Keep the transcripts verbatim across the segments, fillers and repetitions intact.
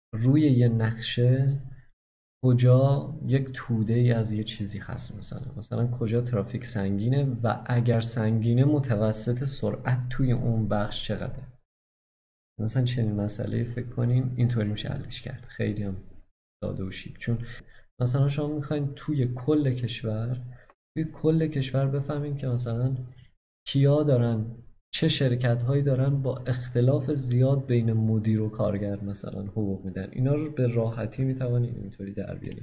روی یه نقشه کجا یک توده ای از یه چیزی هست، مثلا مثلا کجا ترافیک سنگینه و اگر سنگینه متوسط سرعت توی اون بخش چقدره. مثلا چنین مسئله فکر کنین اینطوری میشه حلش کرد. خیلی هم ساده و شیک. چون مثلا شما میخواین توی کل کشور توی کل کشور بفهمین که مثلا کیا دارن، چه شرکت هایی دارن با اختلاف زیاد بین مدیر و کارگر مثلا حقوق میدن. اینا رو به راحتی میتوانید اینطوری در بیارید.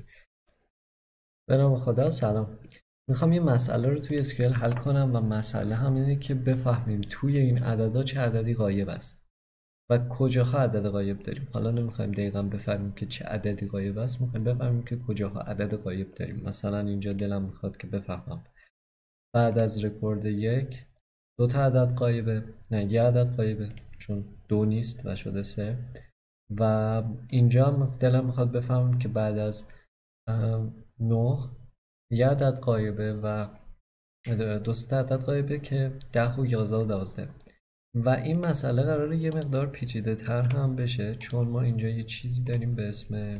به نام خدا. سلام. میخوام یه مسئله رو توی اسکیل حل کنم و مسئله هم اینه که بفهمیم توی این عددا چه عددی غایب است و کجاها عدد غایب داریم. حالا نمیخوایم دقیقا بفهمیم که چه عددی غایب است، میخوایم بفهمیم که کجاها عدد غایب داریم. مثلا اینجا دلم میخواد که بفهمم بعد از رکورد یک دو تا عدد غایبه، نه یه عدد غایبه چون دو نیست و شده سه. و اینجا هم دلم میخواد بفهمم که بعد از نه یه عدد غایبه و دو سه عدد غایبه که ده و یازده و دوازده. و این مسئله قراره یه مقدار پیچیده تر هم بشه چون ما اینجا یه چیزی داریم به اسم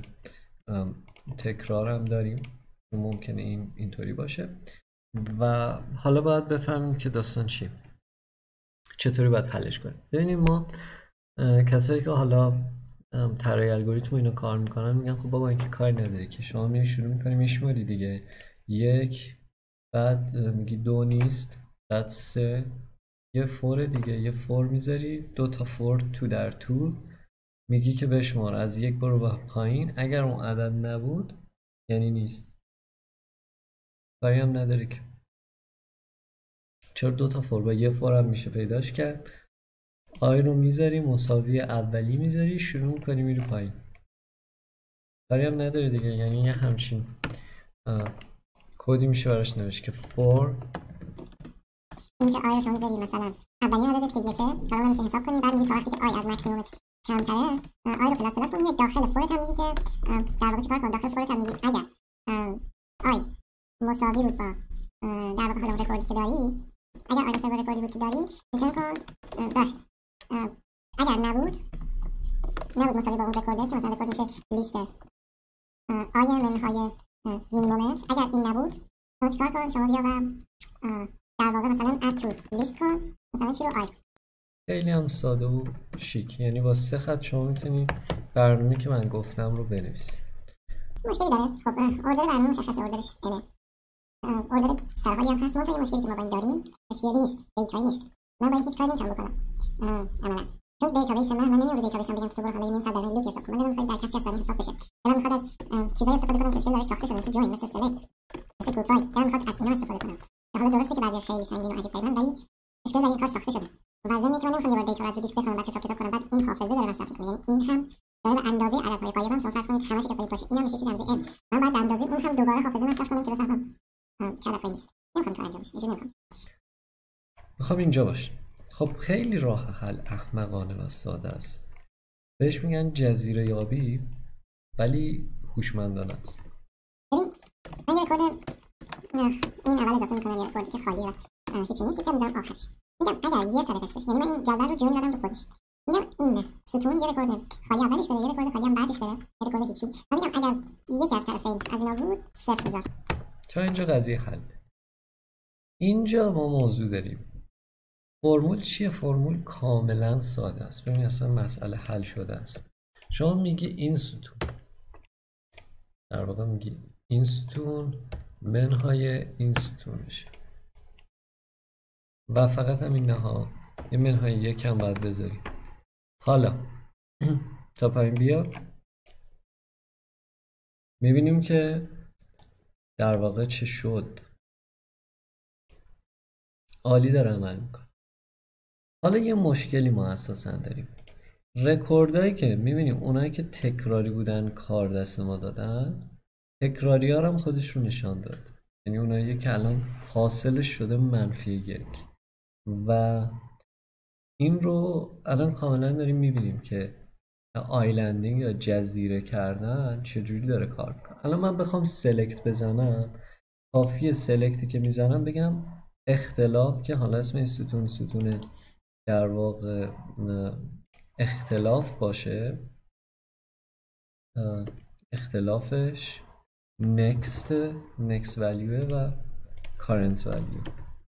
تکرار هم داریم که ممکنه این اینطوری باشه. و حالا باید بفهمیم که داستان چیه، چطوری باید حلش کنیم. ببینیم ما کسایی که حالا طراحی الگوریتم و اینا کار میکنن میگن خب بابا این که کاری نداره که، شما میری شروع میکنی میشماری دیگه، یک، بعد میگی دو نیست، بعد سه، یه فور دیگه، یه فور میذاری، دو تا فور تو در تو، میگی که بشمار از یک برو به پایین، اگر اون عدد نبود یعنی نیست. کاری هم نداره که، چرا دو تا فور با یه فور هم میشه پیداش کرد. آی رو میذاری مساوی اولی میذاری، شروع میکنی میری پایین. کاری هم نداره دیگه، یعنی یه همچین کدی میشه براش نوشت که فور اینکه آی رو شما میذاری مثلا اولی عددت که یکه، حالا من حساب کنی، بعد میگی تا وقتی که آی از مکسیمومت کمتره آی رو پلاس پلاس کن، میگه داخل فورت هم میگی که در واقع چیکار کن، داخل فورت هم میگی اگر آی مساوی بود با در واقع حالا رکوردی که داری، اگر آی مساوی با رکوردی بود که داری ریترن کن داشت، اگر نبود نبود مساوی با اون رکورده که مثلا رکورد میشه لیست آی منهای مینیمومت، اگر این نبود شما چیکار کن، شما بیا و در واقع مثلا اد تو لیست کن مثلا چی رو آی. خیلی هم ساده و شیک، یعنی با سه خط شما میتونی برنامه‌ای که من گفتم رو بنویسی. مشکلی داره؟ خب اوردر برنامه مشخصه، اوردرش اینه، اوردر سرحالی هم هست. ما تا مشکلی که ما با این داریم اسکیلی نیست، دیتایی نیست، من با این هیچ کاری نمیتونم بکنم عملا، چون دیتابیس من من نمیام دیتابیس هم بگم که تو برو حالا نیم ساعت در لوپ حساب کن. من دارم میخوام در کسی حسابی حساب بشه، دارم میخواد از چیزایی استفاده کنم که اسکیل داره ساخته شده، مثل جوین، مثل سلکت، مثل گروپ بای، دارم میخواد از اینا استفاده کنم که حالا درسته که بعضیش خیلی سنگین و عجیب غریبن ولی اسکیل برای این کار ساخته شده. و ضمن اینکه من نمیخوام یه بار دیتا رو از دیسک بخونم بعد حساب کتاب کنم، بعد این حافظه داره مصرف میکنه، یعنی این هم داره به اندازه عددهای غایبم، شما فرض کنید همش که غایب باشه اینم میشه چیز اندازه n، من بعد به اندازه اون هم دوباره حافظه مصرف کنم که بفهمم چه عدد نیست. نمیخوام کار انجام بشه، اینجوری نمیخوام. میخوام اینجا باشه. خب خیلی راه حل احمقانه و ساده است. بهش میگن جزیره یابی ولی هوشمندانه است. ببین من یه رکورد این اول اضافه میکنم، یه رکوردی که خالیه و هیچی نیست، یکم میذارم آخرش، میگم اگر یه سر قصه، یعنی من این جدول رو جوین زدم تو خودش، میگم این ستون یه رکورد خالی اولش بره، یه رکورد خالی هم بعدش بره، یه رکورد هیچی، و میگم اگر یکی از طرفین از اینا بود صفر بذار. تا اینجا قضیه حل. اینجا ما موضوع داریم. فرمول چیه؟ فرمول کاملا ساده است. ببین اصلا مسئله حل شده است. شما میگی این ستون، در واقع میگی این ستون منهای این ستون میشه و فقط همین نها یه منهای یک هم باید بذاری. حالا تا پایین بیا میبینیم که در واقع چه شد. عالی داره عمل میکنه. حالا یه مشکلی ما اساسا داریم. رکوردایی که میبینیم اونایی که تکراری بودن کار دست ما دادن، تکراری ها هم خودش رو نشان داد، یعنی اونایی که الان حاصلش شده منفی یک. و این رو الان کاملا داریم میبینیم که آیلندینگ یا جزیره کردن چجوری داره کار میکنه. الان من بخوام سلکت بزنم، کافیه سلکتی که میزنم بگم اختلاف، که حالا اسم این ستون ستون در واقع اختلاف باشه، اختلافش next next value و current value.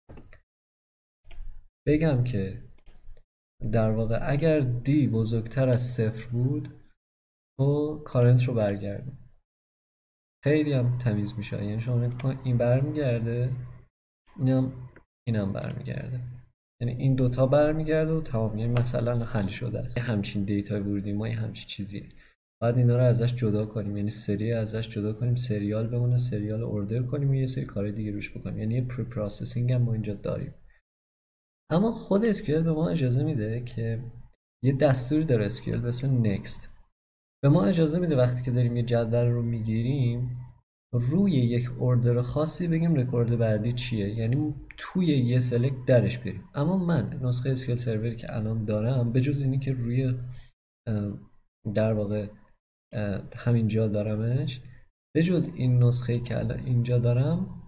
بگم که در واقع اگر d بزرگتر از صفر بود تو current رو برگردون. خیلی هم تمیز میشه، یعنی شما این برمیگرده اینم اینم برمیگرده، یعنی این دوتا برمیگرده و تمام، یعنی مثلا حل شده است. همچین دیتا ورودی ما یه همچین چیزیه، بعد اینا رو ازش جدا کنیم، یعنی سری ازش جدا کنیم، سریال بمونه، سریال اوردر کنیم و یه سری کار دیگه روش بکنیم، یعنی یه پری پروسسینگ هم ما اینجا داریم. اما خود اسکیل به ما اجازه میده که یه دستوری داره اسکیل به اسم next، به ما اجازه میده وقتی که داریم یه جدول رو میگیریم روی یک اوردر خاصی بگیم رکورد بعدی چیه، یعنی توی یه سلکت درش بریم. اما من نسخه اسکیل سروری که الان دارم به جز اینی که روی در واقع همینجا دارمش، به جز این نسخه که الان اینجا دارم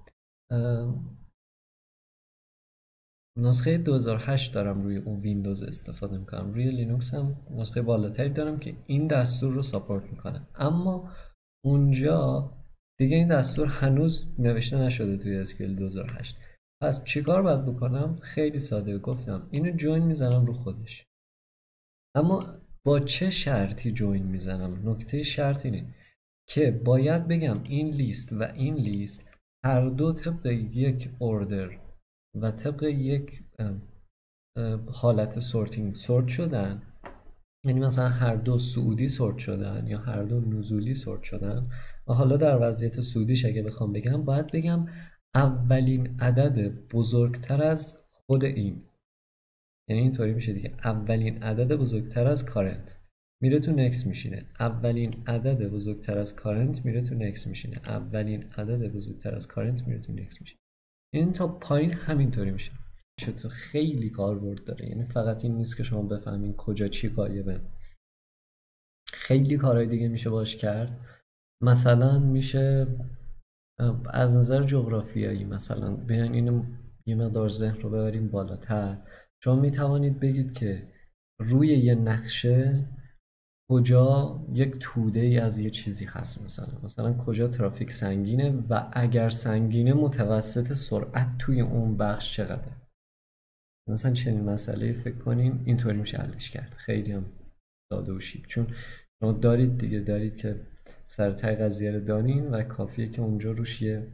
نسخه دو هزار و هشت دارم روی اون ویندوز استفاده میکنم، روی لینوکس هم نسخه بالاتری دارم که این دستور رو ساپورت میکنه، اما اونجا دیگه این دستور هنوز نوشته نشده توی اسکیل دو هزار و هشت. پس چیکار باید بکنم؟ خیلی ساده، گفتم اینو جوین میزنم رو خودش. اما با چه شرطی جوین میزنم؟ نکته شرط اینه که باید بگم این لیست و این لیست هر دو طبق یک اوردر و طبق یک حالت سورتینگ سورت شدن، یعنی مثلا هر دو صعودی سورت شدن یا هر دو نزولی سورت شدن. و حالا در وضعیت صعودیش اگه بخوام بگم باید بگم اولین عدد بزرگتر از خود این، یعنی اینطوری میشه دیگه، اولین عدد بزرگتر از کارنت میره تو نکس میشینه، اولین عدد بزرگتر از کارنت میره تو نکس میشینه، اولین عدد بزرگتر از کارنت میره تو نکس میشینه. این تا پایین همینطوری میشه. تو خیلی کاربرد داره، یعنی فقط این نیست که شما بفهمین کجا چی قایبه، خیلی کارهای دیگه میشه باش کرد. مثلا میشه از نظر جغرافیایی مثلا بیاین اینو یه مقدار ذهن رو ببریم بالاتر، شما میتوانید بگید که روی یه نقشه کجا یک توده ای از یه چیزی هست، مثلا مثلا کجا ترافیک سنگینه و اگر سنگینه متوسط سرعت توی اون بخش چقدره. مثلا چنین مسئله فکر کنیم اینطوری میشه حلش کرد. خیلی هم ساده و شیک، چون شما دارید دیگه دارید که سر ته قضیه رو دارین و کافیه که اونجا روش یه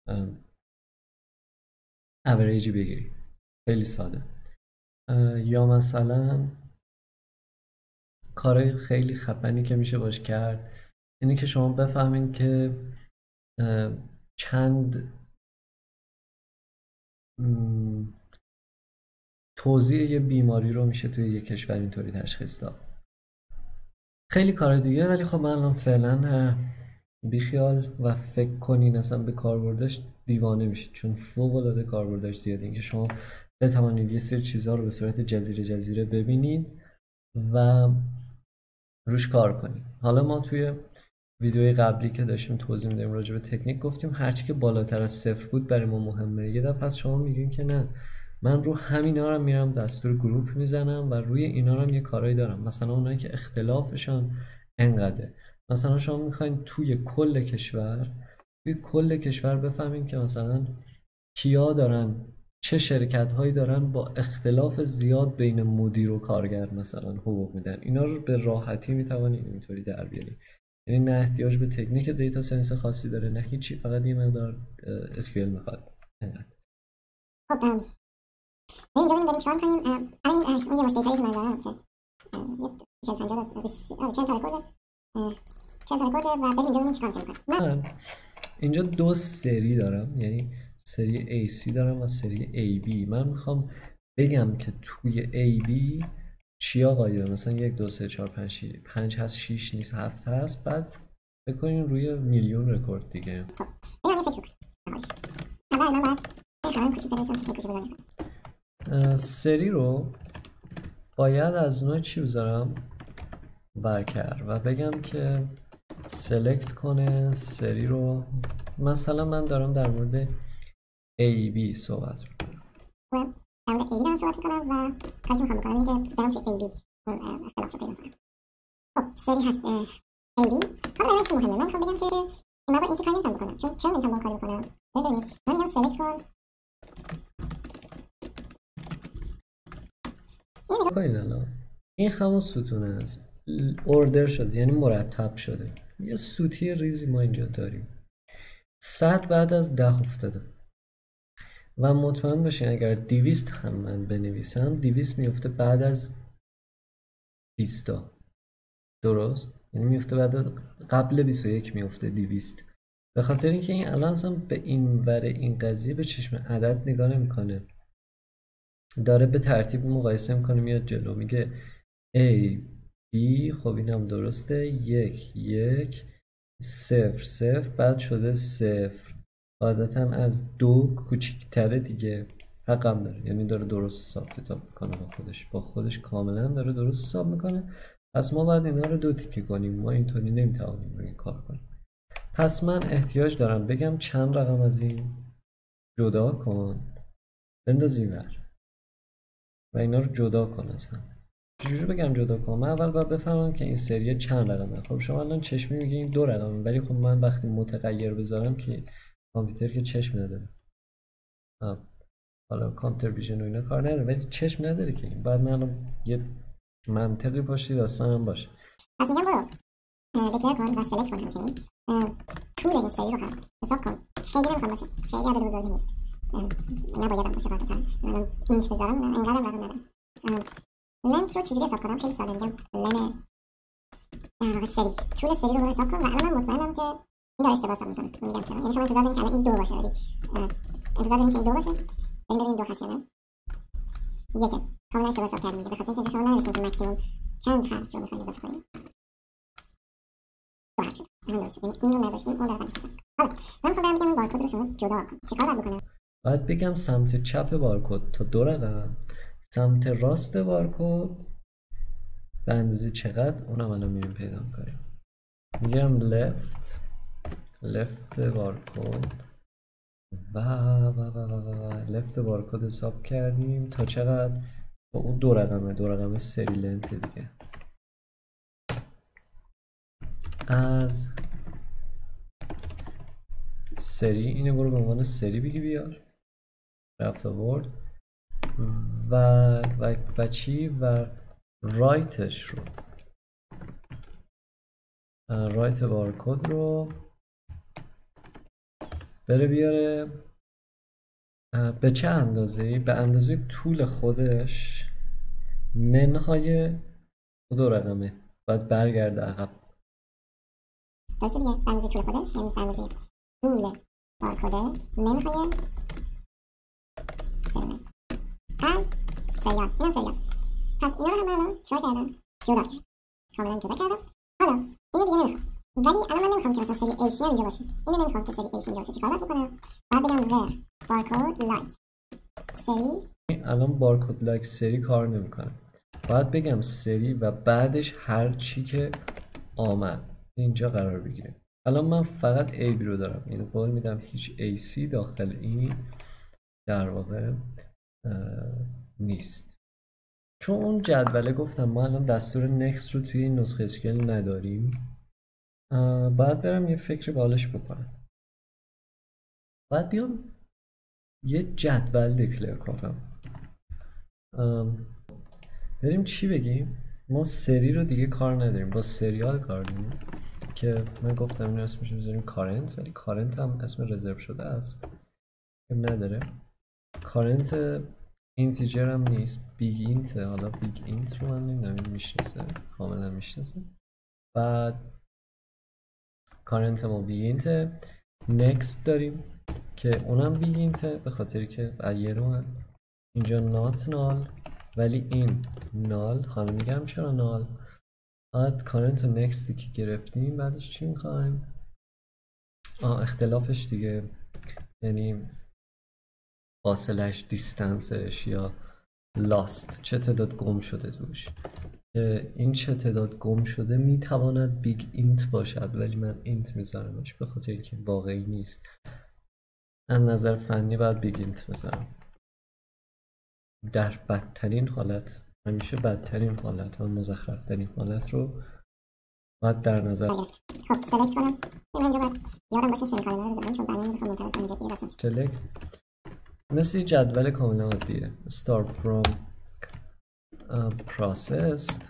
اوریجی بگیرید. خیلی ساده. یا مثلا کارهای خیلی خفنی که میشه باش کرد اینه که شما بفهمین که چند توزیع یه بیماری رو میشه توی یه کشور اینطوری تشخیص داد. خیلی کار دیگه، ولی خب من الان فعلا بیخیال و فکر کنین اصلا به کاربردش دیوانه میشید، چون فوق العاده کاربردش زیاده، اینکه شما بتوانید یه سری چیزها رو به صورت جزیره جزیره ببینید و روش کار کنید. حالا ما توی ویدیوی قبلی که داشتیم توضیح میدیم راجع به تکنیک گفتیم هرچی که بالاتر از صفر بود برای ما مهمه. یه دفعه شما میگین که نه من رو همینا رو میرم دستور گروپ میزنم و روی اینا رو هم یه کارایی دارم، مثلا اونایی که اختلافشان انقدره. مثلا شما میخواین توی کل کشور توی کل کشور بفهمین که مثلا کیا دارن چه شرکت هایی دارن با اختلاف زیاد بین مدیر و کارگر مثلا حقوق میدن. اینا رو به راحتی میتوانید اینطوری در بیارید، یعنی نه احتیاج به تکنیک دیتا ساینس خاصی داره نه هیچی، فقط یه مقدار اسکیل میخواد. خب اینجا داریم چیکار کنیم؟ الان این یه مش دیتایی که من دارم که چهل پنجاه آره چهل تا رکورد چهل تا رکورد و بریم اینجا ببینیم چیکار می‌کنیم. من اینجا دو سری دارم، یعنی سری ای سی دارم و سری ای بی. من میخوام بگم که توی ای بی چیا قایبه، مثلا یک دو سه چهار پنج پنج هست، شش نیست، هفت هست، بعد بکنیم روی میلیون رکورد دیگه. خب اینو فکر کنم اول من باید بخوام کوچیک بنویسم که کوچیک بزنم. سری رو باید از نوع چی بذارم؟ برکر، و بگم که سلکت کنه سری رو. مثلا من دارم در مورد ای بی صحبت میکنم. من در مورد ای بی دارم صحبت میکنم و کاری که میخوام بکنم اینه که برم توی ای بی اون اختلاف رو پیدا کنم. خب سری هست ای بی حالا برای چی مهمه؟ من میخوام بگم که من با این که کاری نمیتونم بکنم. چون چرا نمیتونم با کاری بکنم؟ ببینید من میگم سلکت کن. این الان این همون ستونه است، اوردر شده یعنی مرتب شده. یه سوتی ریزی ما اینجا داریم، صد بعد از ده افتاده و مطمئن باشین اگر دویست هم من بنویسم دویست میفته بعد از بیستا، درست؟ یعنی میفته بعد از قبل بیست و یک میفته دویست، به خاطر اینکه این الان اصلا به این ور این قضیه به چشم عدد نگاه نمیکنه، داره به ترتیب مقایسه میکنه، میاد جلو میگه A B، خب اینم درسته، یک یک صفر صفر بعد شده صفر، عادتا از دو کوچیکتره دیگه، رقم داره، یعنی داره درست حساب کتاب میکنه با خودش با خودش کاملا داره درست حساب میکنه. پس ما باید اینا رو دو تیکه کنیم، ما اینطوری نمیتوانیم روی کار کنیم. پس من احتیاج دارم بگم چند رقم از این جدا کن، بنداز اینور و اینا رو جدا کن از هم. چجوری بگم جدا کن؟ من اول باید بفهمم که این سریه چند رقمه. خب شما الان چشمی میگی این دو رقمه، ولی خب من وقتی متغیر بذارم که کامپیوتر که چشم نداره، حالا کامپیوتر ویژن و اینا کار نداره، ولی چشم نداره که این، بعد من الان یه منطقی پشتی داستانم باشه. پس میگم برو دکلر کن و سلکت کن، همچنین طول این سری رو هم حساب کن. خیلی نمیخوام باشه، خیلی عدد بزرگی نیست، نبایدم باشه قاطعا. من اینت بذارم، نه اینقدرم رقم ندارم. لنت رو چجوری حساب کنم؟ خیلی ساده، میگم لن در واقع سری، طول سری رو حساب کن و الان من مطمئنم که این داره اشتباه حساب میکنه. میگم چرا؟ یعنی شما انتظار دارین که الان این دو باشه، ولی انتظار دارین که این دو باشه، بریم ببینیم دو هست یا نه. یکه کاملا اشتباه حساب کردیم دیگه، به خاطر اینکه شما ننوشتین که ماکسیمم چند حرف رو میخواین اضافه کنیم. دو حرف شد، الان درست شد، یعنی این رو نذاشتیم، اون رو رقم حساب. حالا من میخوام بگم این بارکد رو شما جدا کن. چیکار باید بکنم؟ باید بگم سمت چپ بارکد تا دو رقم، سمت راست بارکد به اندازه چقدر، اونم الان میریم پیدا کنیم. میگم left left بارکد و و و و و left بارکد حساب کردیم تا چقدر؟ با اون دو رقمه، دو رقمه سری لنت دیگه. از سری اینو برو به عنوان سری بگی بیار، رفت آورد و و و چی و رایتش رو، رایت بارکد رو بره بیاره به چه اندازه‌ای؟ به اندازه طول خودش منهای دو رقمه، باید برگرده عقب. درسته دیگه، به اندازه طول خودش یعنی به اندازه طول بارکده منهای سرمت از سریال، اینم سریال. پس اینا رو هم الان چیکار کردم؟ جدا کردم، کاملا جدا کردم. حالا اینو دیگه نمیخوام، ولی الان من نمیخوام که مثلا سری ای سی اینجا باشه، اینو نمیخوام که سری ای سی اینجا باشه. چیکار باید بکنم؟ باید بگم where barcode like سری. الان بارکد لایک سری کار نمیکنه، باید بگم سری و بعدش هر چی که آمد اینجا قرار بگیره. الان من فقط ای بی رو دارم، اینو قول میدم هیچ ای سی داخل این در واقع نیست، چون اون جدوله گفتم ما الان دستور نکست رو توی این نسخه اسکیل نداریم. باید برم یه فکر بالش بکنم، باید بیام یه جدول دکلر کنم. بریم چی بگیم؟ ما سری رو دیگه کار نداریم، با سریال کار داریم که من گفتم این اسمش رو بذاریم کارنت، ولی کارنت هم اسم رزرو شده است نداره. کارنت اینتیجر هم نیست، بیگ اینت. حالا بیگ اینت رو من نمیدونم میشناسه، کاملا میشناسه. بعد کارنت ما بیگ اینت. نکست داریم که اونم بیگ اینته، به خاطری که یه رو هم اینجا نات نال ولی این نال. حالا میگم چرا نال. بعد کارنت و نکستی که گرفتیم بعدش چی میخوایم؟ آه اختلافش دیگه، یعنی فاصلش، دیستنسش یا لاست، چه تعداد گم شده توش. این چه تعداد گم شده میتواند بیگ اینت باشد، ولی من اینت میذارمش به خاطر اینکه واقعی نیست. از نظر فنی باید بیگ اینت بذارم. در بدترین حالت، همیشه بدترین حالت و مزخرفترین حالت رو باید در نظر. خب سلکت کنم. این اینجا باید یادم باشه سمیکالن رو بذارم چون بعدا میخوام منطقه کنم جدی رسمش. select مثل جدول کاملا عادیه. start from uh, processed.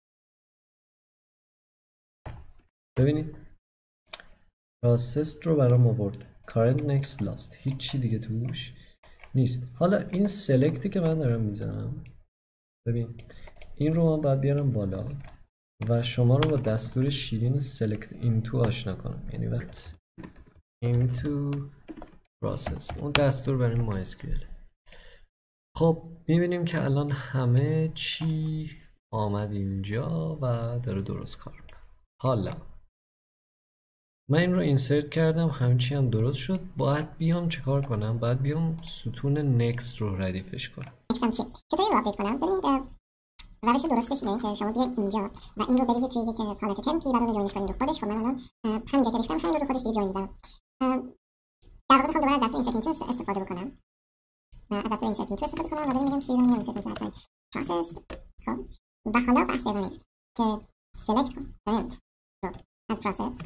ببینید processed رو برام آورد. current next last هیچی دیگه توش نیست. حالا این سلکتی که من دارم میزنم، ببین این رو من باید بیارم بالا و شما رو با دستور شیرین select into آشنا کنم. یعنی وقت into process اون دستور برای ما اس کیو ال. خب میبینیم که الان همه چی آمد اینجا و داره درست کار میکنه. حالا من این رو اینسرت کردم، همه چی هم درست شد. باید بیام چه کار کنم؟ باید بیام ستون next رو ردیفش کنم. next هم چی؟ چطوری رو آپدیت کنم؟ ببینید روش درستش اینه که شما بیاید اینجا و این رو بریزید توی یک حالت تمپی بعد اون رو جوینش کنید رو خودش. خب من الان همینجا که ریختم همین رو رو خودش دیگه جوین میزنم. در واقع میخوام دوباره از دستور اینسرت اینتو استفاده بکنم. از دستور اینسرت اینتو استفاده کنم و بریم میگم چی رو اینسرت اینتو اصلا پروسس. خب و حالا بحث ادامه که سلکت کن parent رو از پروسس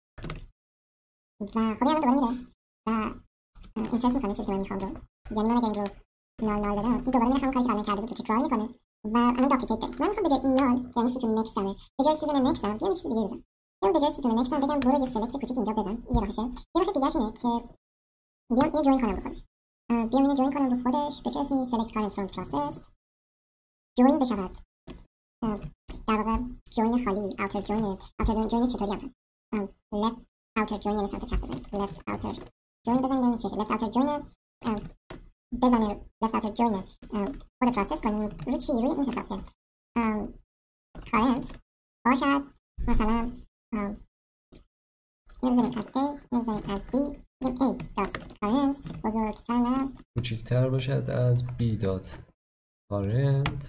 و خب الان دوباره میره و اینسرت میکنه چیزی که من میخوام رو. یعنی من اگه این رو نال نال بدم این دوباره میره همون کاری که الان کرده بود رو تکرار میکنه و الان داپلیکیت داریم. من میخوام به جای این نال که یعنی ستون نکست همه به جای ستون نکست هم بیام چیز دیگه بزنم. بیام به جای ستون نکست هم بگم برو یه سلکت کوچیک اینجا بزن. یه راهشه. یه راه دیگه‌ش اینه که بیام اینو جوین کنم رو خودش. بیام اینو جوین کنم رو خودش به چه اسمی؟ select current from process جوین بشود. در واقع جوین خالی outer join outer join چطوری هم هست؟ left outer join یعنی سمت چپ بزنید. left outer join بزنید ببینیم چیه. left outer join بزنید left outer join خود پروسس کنیم روی چی؟ روی این حساب که current باشد مثلا اینو بزنیم از A اینو بزنیم از B بگیم A dot current بزرگتر نه کوچکتر باشد از B dot current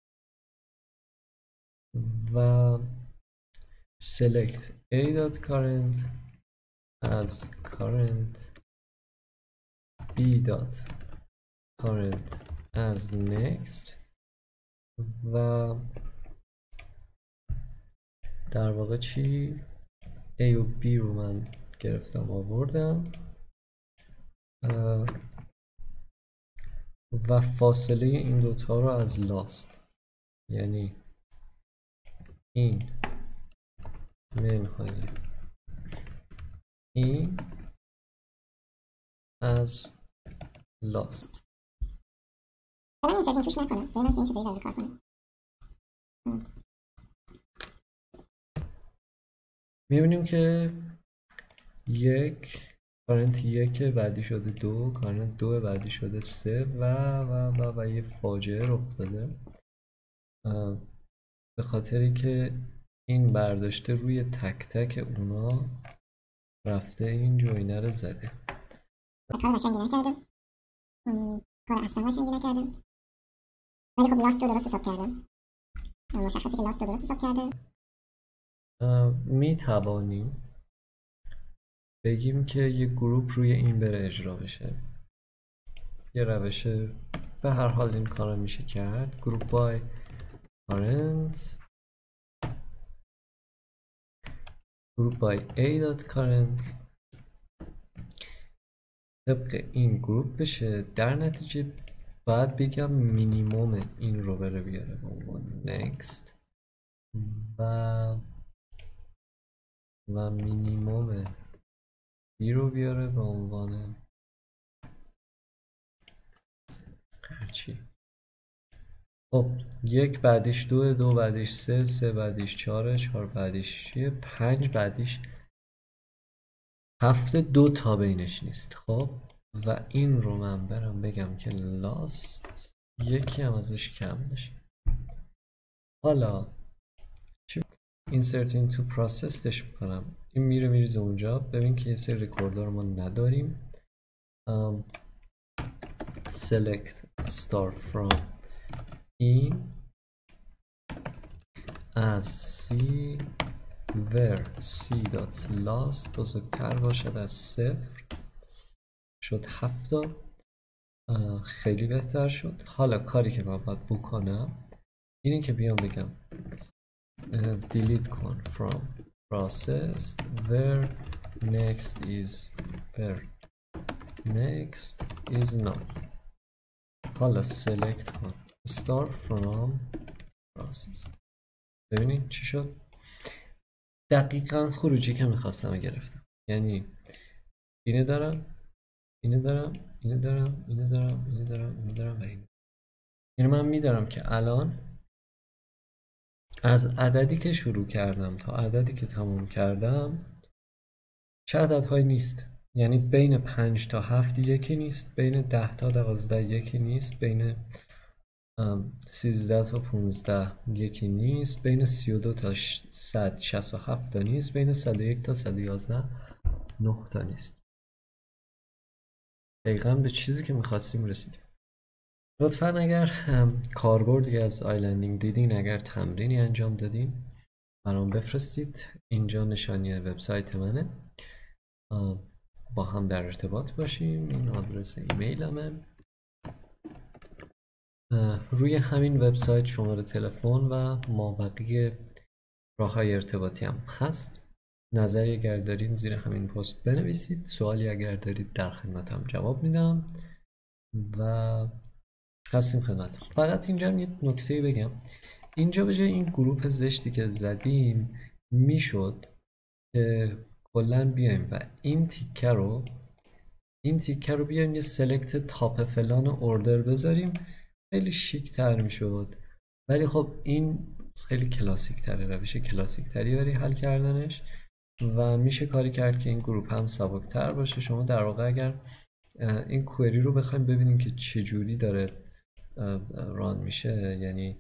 و select A dot current as current B dot current as next و در واقع چی؟ A و B رو من گرفتم آوردم و فاصله این دوتا رو از لاست یعنی این منهای این از لاست الان این سرچین توش نکنم ببینم که این چطوری داره کار کنه. میبینیم که یک کارنت یک بعدی شده دو، کارنت دو بعدی شده سه و و و و یه فاجعه رخ داده به خاطری که این برداشته روی تک تک اونا رفته این جوینه رو زده. کار قشنگی نکردم، کار اصلا قشنگی نکردم، ولی خب لاست رو درست حساب کردم. مشخصه که لاست رو درست حساب کرده. می توانیم بگیم که یه گروپ روی این بره اجرا بشه. یه روش به هر حال این کار میشه کرد. گروپ بای current گروپ بای A dot current طبق این گروپ بشه. در نتیجه باید بگم مینیموم این رو بره بیاره به عنوان next و و مینیموم B رو بیاره به عنوان هرچی. خب یک بعدیش دو، دو بعدیش سه، سه بعدیش چهاره، چهار بعدیش چیه، پنج بعدیش هفته، دو تا بینش نیست. خب و این رو من برم بگم که لاست یکی هم ازش کم بشه. حالا چی insert into process دش میکنم، این میره میریزه اونجا. ببین که یه سری رکوردار ما نداریم. um, select start from این از C where C dot last بزرگتر باشد از صفر. شد هفتا، خیلی بهتر شد. حالا کاری که من باید بکنم اینه که بیام بگم delete کن from processed where next is where next is none. حالا select کن start from processed. ببینید چی شد؟ دقیقا خروجی که میخواستم گرفتم. یعنی اینه دارم اینه دارم اینه دارم اینه دارم اینه دارم اینه دارم و اینه. یعنی من میدارم که الان از عددی که شروع کردم تا عددی که تموم کردم چه عددهایی نیست. یعنی بین پنج تا هفت یکی نیست، بین ده تا دوازده یکی نیست، بین سیزده تا پونزده یکی نیست، بین سی و دو تا صد شصت و هفت تا نیست، بین صد و یک تا صد و یازده نه تا نیست. دقیقا به چیزی که میخواستیم رسیدیم. لطفا اگر کاربردی از آیلندینگ دیدین، اگر تمرینی انجام دادین برام بفرستید. اینجا نشانی وبسایت منه، با هم در ارتباط باشیم. این آدرس ایمیلمه. روی همین وبسایت شماره تلفن و مابقی راه‌های ارتباطی هم هست. نظری اگر دارید زیر همین پست بنویسید، سوالی اگر دارید در خدمتم جواب میدم و هستیم خدمتتون. فقط اینجا هم یه نکته بگم، اینجا به جای این گروپ زشتی که زدیم میشد که کلا بیایم و این تیکه رو این تیکه رو بیایم یه سلکت تاپ فلان اوردر بذاریم، خیلی شیک تر میشد. ولی خب این خیلی کلاسیک تره، روش کلاسیک تری برای حل کردنش و میشه کاری کرد که این گروپ هم سبک تر باشه. شما در واقع اگر این کوئری رو بخوایم ببینیم که چجوری داره ران میشه، یعنی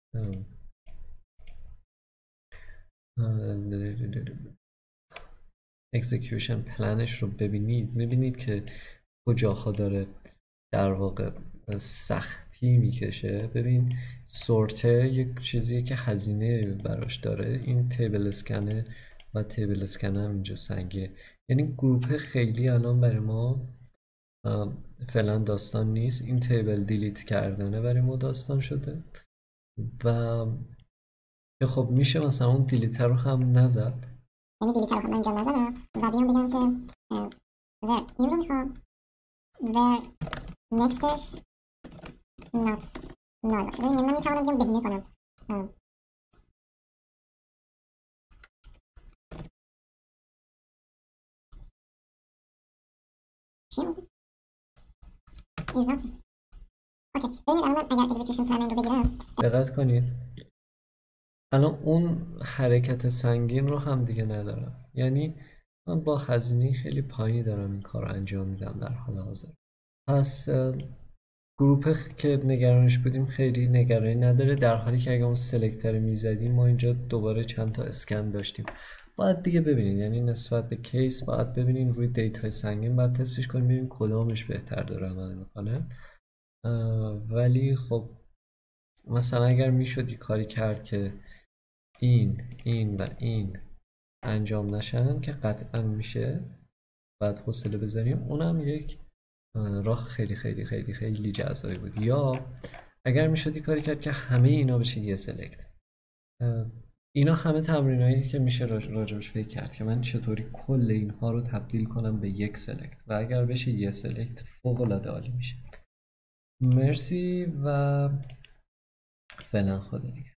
اکزیکیوشن پلنش رو ببینید، میبینید که کجاها داره در واقع سختی میکشه. ببین سورته یک چیزیه که هزینه براش داره، این تیبل اسکنه و تیبل اسکنه هم اینجا سنگه. یعنی گروپ خیلی الان برای ما فعلا داستان نیست. این تیبل دیلیت کردنه برای ما داستان شده و خب میشه مثلا اون دیلیت رو هم نزد. یعنی دیلیت رو هم انجام نزدم و بیام بگم که ور این رو میخوام ور نکستش نات نال باشه. ببینید من میتوانم بیام بهینه کنم چی موزی؟ is not اوکی. ببینید الان من اگر اکزیکیوشن پلن رو بگیرم، دقت کنید الان اون حرکت سنگین رو هم دیگه ندارم. یعنی من با هزینه خیلی پایینی دارم این کار رو انجام میدم در حال حاضر. پس گروپ که نگرانش بودیم خیلی نگرانی نداره، در حالی که اگه اون سلکتر میزدیم ما اینجا دوباره چند تا اسکن داشتیم. باید دیگه ببینید، یعنی نسبت به کیس باید ببینید روی دیتای سنگین باید تستش کنیم ببینیم کدامش بهتر داره عمل میکنه. ولی خب مثلا اگر میشد یه کاری کرد که این این و این انجام نشن که قطعا میشه، بعد حوصله بذاریم، اونم یک راه خیلی خیلی خیلی خیلی جذابی بود. یا اگر میشد یه کاری کرد که همه اینا بشه یه سلکت. اینا همه تمرینایی که میشه راجبش فکر کرد که من چطوری کل اینها رو تبدیل کنم به یک سلکت و اگر بشه یه سلکت فوق العاده عالی میشه. مرسی و فعلا خدا نگهدار.